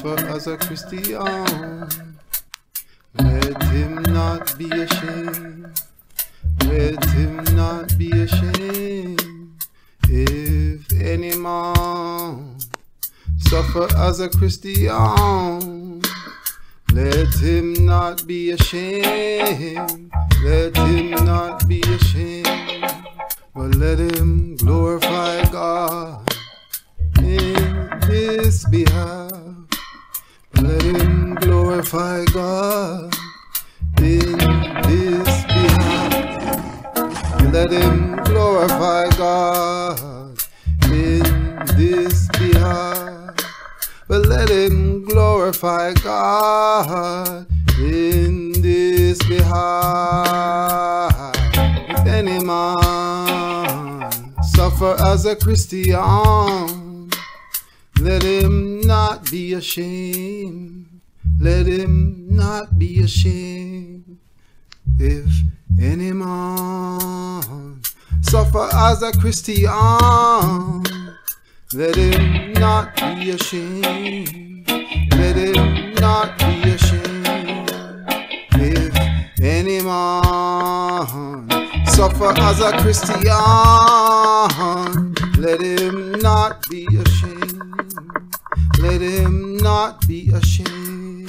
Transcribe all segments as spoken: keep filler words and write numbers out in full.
suffer as a Christian. Let him not be ashamed. Let him not be ashamed. If any man suffer as a Christian, let him not be ashamed. Let him not be ashamed. But let him glorify God in this behalf. Let him glorify God in this behalf. Let him glorify God in this behalf. But let him glorify God in this behalf. If any man suffer as a Christian, let him not be ashamed. Let him not be ashamed. If any man suffer as a Christian, let him not be ashamed. Let him not be ashamed. If any man suffer as a Christian, let him not be ashamed. Let him not be ashamed.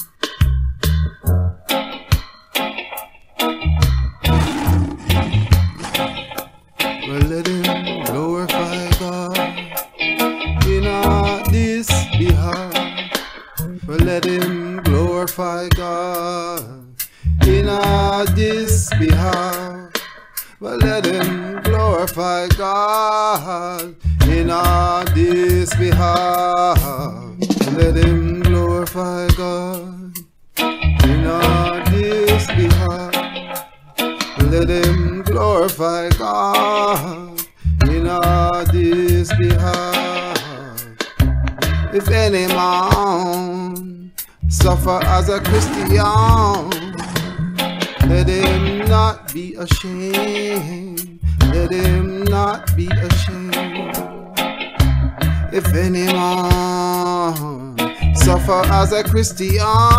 Well, let him glorify God in all this behalf. Well, let him glorify God in all this behalf. Well, let him glorify God in all this behalf. Let him glorify God in all this behalf. Let him glorify God in all this behalf. If any man suffer as a Christian, let him not be ashamed. Let him not be ashamed. If any man suffer as a Christian,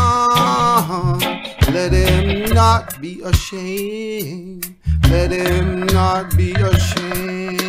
let him not be ashamed. Let him not be ashamed.